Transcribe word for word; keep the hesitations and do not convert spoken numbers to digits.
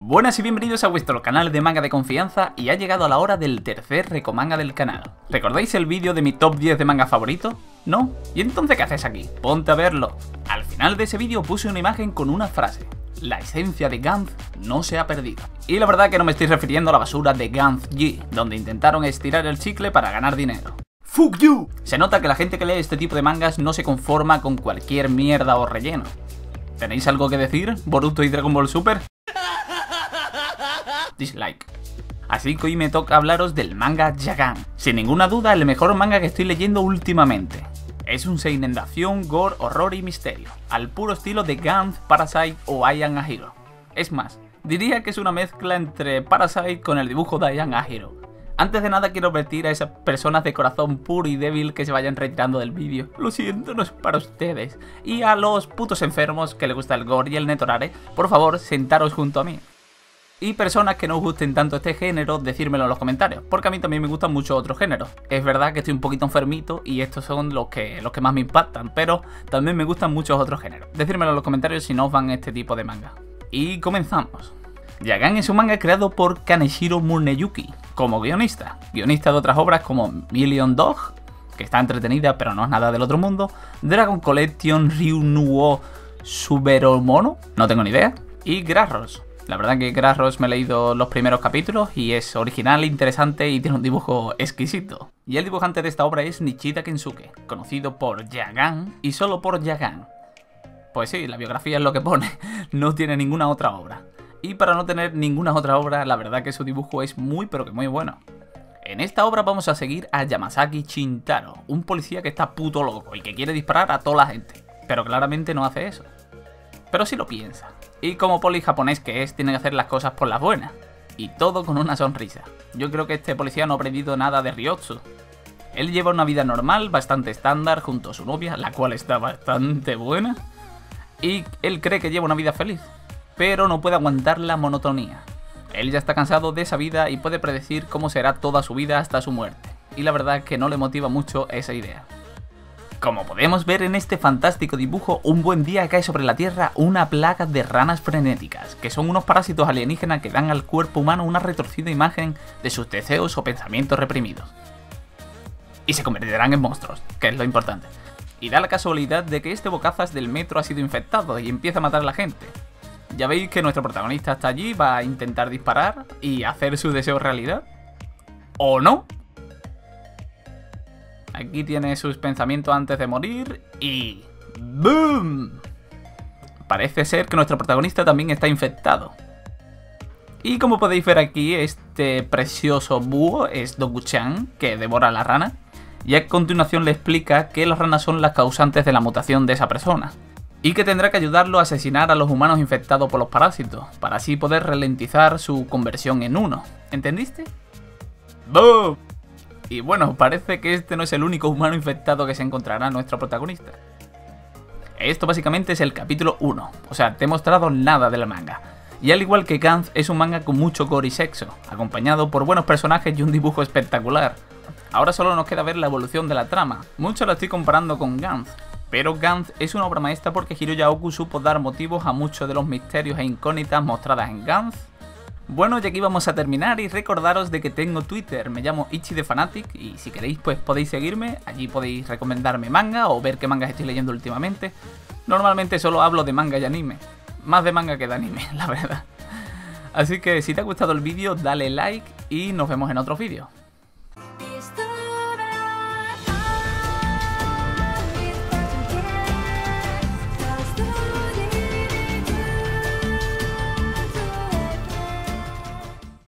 Buenas y bienvenidos a vuestro canal de manga de confianza y ha llegado la hora del tercer recomanga del canal. ¿Recordáis el vídeo de mi top diez de manga favorito? ¿No? ¿Y entonces qué haces aquí? Ponte a verlo. Al final de ese vídeo puse una imagen con una frase: la esencia de Gantz no se ha perdido. Y la verdad que no me estoy refiriendo a la basura de Gantz G, donde intentaron estirar el chicle para ganar dinero. ¡Fuck you! Se nota que la gente que lee este tipo de mangas no se conforma con cualquier mierda o relleno. ¿Tenéis algo que decir, Boruto y Dragon Ball Super? Dislike. Así que hoy me toca hablaros del manga Yagan. Sin ninguna duda el mejor manga que estoy leyendo últimamente. Es un seinen de acción, gore, horror y misterio, al puro estilo de Gantz, Parasite o I Am a Hero. Es más, diría que es una mezcla entre Parasite con el dibujo de I Am a Hero. Antes de nada quiero advertir a esas personas de corazón puro y débil que se vayan retirando del vídeo. Lo siento, no es para ustedes. Y a los putos enfermos que les gusta el gore y el netorare, por favor, sentaros junto a mí. Y personas que no os gusten tanto este género, decírmelo en los comentarios, porque a mí también me gustan muchos otros géneros. Es verdad que estoy un poquito enfermito y estos son los que, los que más me impactan, pero también me gustan muchos otros géneros. Decírmelo en los comentarios si no os van este tipo de manga. Y comenzamos. Yagan es un manga creado por Kaneshiro Muneyuki, como guionista. Guionista de otras obras como Million Dog, que está entretenida pero no es nada del otro mundo, Dragon Collection Ryunuo Suberomono, no tengo ni idea, y Grassroots. La verdad que Grassroots me he leído los primeros capítulos y es original, interesante y tiene un dibujo exquisito. Y el dibujante de esta obra es Nichida Kensuke, conocido por Yagan y solo por Yagan. Pues sí, la biografía es lo que pone, no tiene ninguna otra obra. Y para no tener ninguna otra obra, la verdad que su dibujo es muy pero que muy bueno. En esta obra vamos a seguir a Yamasaki Shintaro, un policía que está puto loco y que quiere disparar a toda la gente, pero claramente no hace eso. Pero sí lo piensa. Y como poli japonés que es, tiene que hacer las cosas por las buenas. Y todo con una sonrisa. Yo creo que este policía no ha aprendido nada de Ryotsu. Él lleva una vida normal, bastante estándar, junto a su novia, la cual está bastante buena. Y él cree que lleva una vida feliz, pero no puede aguantar la monotonía. Él ya está cansado de esa vida y puede predecir cómo será toda su vida hasta su muerte. Y la verdad es que no le motiva mucho esa idea. Como podemos ver en este fantástico dibujo, un buen día cae sobre la Tierra una plaga de ranas frenéticas, que son unos parásitos alienígenas que dan al cuerpo humano una retorcida imagen de sus deseos o pensamientos reprimidos. Y se convertirán en monstruos, que es lo importante. Y da la casualidad de que este bocazas del metro ha sido infectado y empieza a matar a la gente. Ya veis que nuestro protagonista está allí, va a intentar disparar y hacer su deseo realidad. ¿O no? Aquí tiene sus pensamientos antes de morir y... ¡boom! Parece ser que nuestro protagonista también está infectado. Y como podéis ver aquí, este precioso búho es Dogu-chan, que devora a la rana. Y a continuación le explica que las ranas son las causantes de la mutación de esa persona. Y que tendrá que ayudarlo a asesinar a los humanos infectados por los parásitos, para así poder ralentizar su conversión en uno. ¿Entendiste? ¡Boom! Y bueno, parece que este no es el único humano infectado que se encontrará nuestro protagonista. Esto básicamente es el capítulo uno, o sea, te he mostrado nada del manga. Y al igual que Gantz, es un manga con mucho gore y sexo, acompañado por buenos personajes y un dibujo espectacular. Ahora solo nos queda ver la evolución de la trama, mucho la estoy comparando con Gantz. Pero Gantz es una obra maestra porque Hiroya Oku supo dar motivos a muchos de los misterios e incógnitas mostradas en Gantz. Bueno, ya aquí vamos a terminar y recordaros de que tengo Twitter, me llamo IchiTheFanatic y si queréis pues podéis seguirme, allí podéis recomendarme manga o ver qué mangas estoy leyendo últimamente. Normalmente solo hablo de manga y anime, más de manga que de anime, la verdad. Así que si te ha gustado el vídeo dale like y nos vemos en otros vídeos.